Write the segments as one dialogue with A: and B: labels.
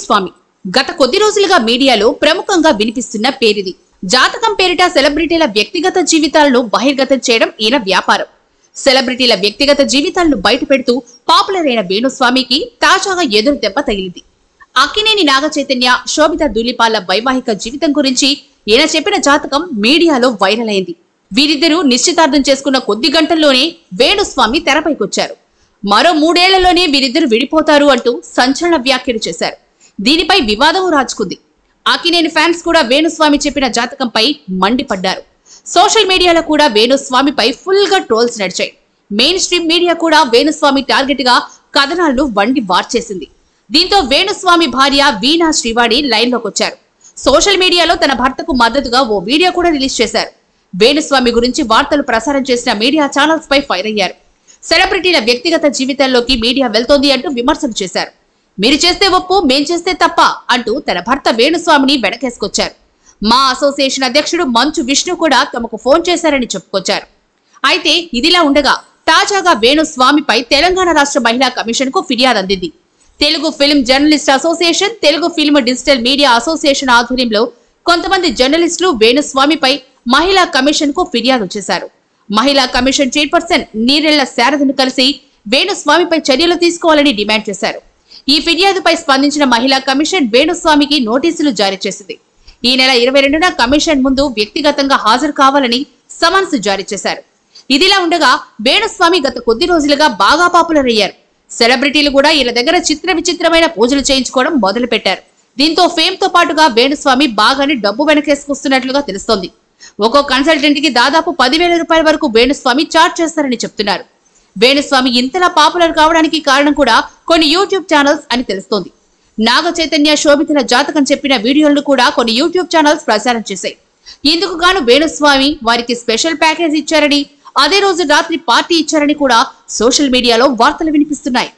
A: వేణుస్వామి గత కొద్ది రోజులుగా మీడియాలో ప్రముఖంగా వినిపిస్తున్న పేరిది. జాతకం పేరిట సెలబ్రిటీల వ్యక్తిగత జీవితాలను బహిర్గతం చేయడం ఈయన వ్యాపారం. సెలబ్రిటీల వ్యక్తిగత జీవితాలను బయటపెడుతూ పాపులర్ అయిన వేణుస్వామికి తాజాగా ఎదురు దెబ్బ తగిలింది. అక్కినేని నాగచైతన్య, శోభిత ధూళిపాళ్ల వైవాహిక జీవితం గురించి ఈయన చెప్పిన జాతకం మీడియాలో వైరల్ అయింది. వీరిద్దరూ నిశ్చితార్థం చేసుకున్న కొద్ది గంటల్లోనే వేణుస్వామి తెరపైకొచ్చారు. మరో 3 ఏళ్లలోనే వీరిద్దరు విడిపోతారు అంటూ సంచలన వ్యాఖ్యలు చేశారు. దీనిపై వివాదం రాజుకుంది. అక్కినేని ఫ్యాన్స్ కూడా వేణుస్వామి చెప్పిన జాతకంపై మండిపడ్డారు. సోషల్ మీడియాలో కూడా వేణుస్వామిపై ఫుల్ గా ట్రోల్స్ నడిచాయి. మెయిన్ స్ట్రీమ్ మీడియా కూడా వేణుస్వామి టార్గెట్ గా కథనాలను వండి వార్చేసింది. దీంతో వేణుస్వామి భార్య వీణా శ్రీవాణి లైన్ లోకి వచ్చారు. సోషల్ మీడియాలో తన భర్తకు మద్దతుగా ఓ వీడియో కూడా రిలీజ్ చేశారు. వేణుస్వామి గురించి వార్తలు ప్రసారం చేసిన మీడియా ఛానల్స్ పై ఫైర్ అయ్యారు. సెలబ్రిటీల వ్యక్తిగత జీవితాల్లోకి మీడియా వెళ్తోంది అంటూ విమర్శలు చేశారు. మీరు చేస్తే ఒప్పు, మేం చేస్తే తప్ప అంటూ తన భర్త వేణుస్వామిని వెనకేసుకొచ్చారు. మా అసోసియేషన్ అధ్యక్షుడు మంచు విష్ణు కూడా తమకు ఫోన్ చేశారని చెప్పుకొచ్చారు. అయితే ఇదిలా ఉండగా తాజాగా వేణుస్వామిపై తెలంగాణ రాష్ట్ర మహిళా కమిషన్ కు ఫిర్యాదు అందింది. Telugu film journalist association, Telugu film digital media association ఆధ్వర్యంలో కొంతమంది జర్నలిస్టులు వేణుస్వామిపై మహిళా కమిషన్ కు ఫిర్యాదు చేశారు. మహిళా కమిషన్ చైర్పర్సన్ నీరెళ్ల శారదను కలిసి వేణుస్వామిపై చర్యలు తీసుకోవాలని డిమాండ్ చేశారు. ఈ ఫిర్యాదుపై స్పందించిన మహిళా కమిషన్ వేణుస్వామికి నోటీసులు జారీ చేసింది. ఈ నెల 22న కమిషన్ ముందు వ్యక్తిగతంగా హాజరు కావాలని సమన్స్ జారీ చేశారు. ఇదిలా ఉండగా వేణుస్వామి గత కొద్ది రోజులుగా బాగా పాపులర్ అయ్యారు. సెలబ్రిటీలు కూడా ఈయన దగ్గర చిత్ర విచిత్రమైన పూజలు చేయించుకోవడం మొదలు పెట్టారు. దీంతో ఫేమ్ తో పాటుగా వేణుస్వామి బాగానే డబ్బు వెనకేసుకొస్తున్నట్లుగా తెలుస్తోంది. ఒక్కో కన్సల్టెంట్ కి దాదాపు 10,000 రూపాయల వరకు వేణుస్వామి చార్జ్ చేస్తారని చెప్తున్నారు. వేణుస్వామి ఇంతలా పాపులర్ కావడానికి కారణం కూడా కొన్ని యూట్యూబ్ ఛానల్స్ అని తెలుస్తోంది. నాగ చైతన్య, శోభితల జాతకం చెప్పిన వీడియోలను కూడా కొన్ని యూట్యూబ్ ఛానల్స్ ప్రసారం చేశాయి. ఇందుకు గాను వేణుస్వామి వారికి స్పెషల్ ప్యాకేజ్ ఇచ్చారని, అదే రోజు రాత్రి పార్టీ ఇచ్చారని కూడా సోషల్ మీడియాలో వార్తలు వినిపిస్తున్నాయి.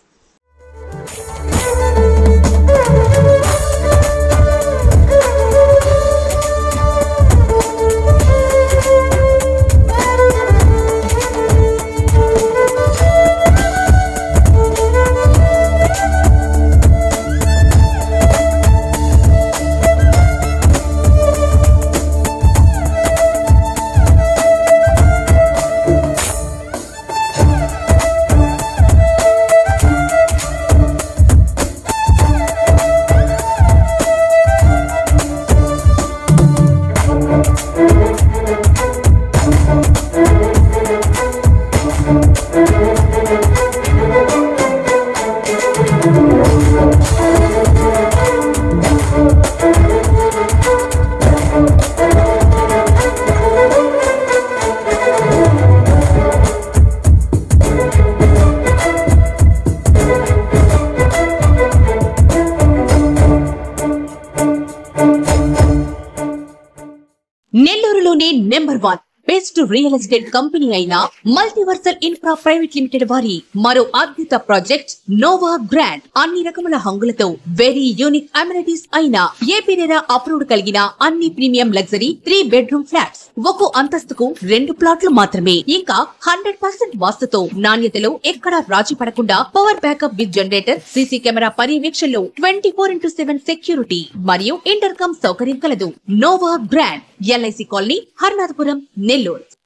A: నెల్లూరులోనే number 1 best real estate company అయిన మల్టీవర్సల్ ఇన్ఫ్రా ప్రైవేట్ లిమిటెడ్ వారి మరో అద్భుత ప్రాజెక్ట్ నోవా గ్రాండ్. అన్ని రకముల హంగులతో వెరీ యూనిక్ అమ్యూనిటీస్ అయిన ఏపీరేరా అప్రూవ్డ్ కలిగిన అన్ని ప్రీమియం లగ్జరీ 3 బెడ్రూమ్ ఫ్లాట్స్. ఒక్కో అంతస్తుకు 2 ప్లాట్లు మాత్రమే. ఇంకా 100% వాస్తుతో నాణ్యతలో ఎక్కడా రాజీ పడకుండా power backup with generator, CC camera పర్యవేక్షణలో 24/7 సెక్యూరిటీ మరియు ఇంటర్కమ్ సౌకర్యం కలదు. Nova Grand, LIC colony, Harnathapuram, Nellore.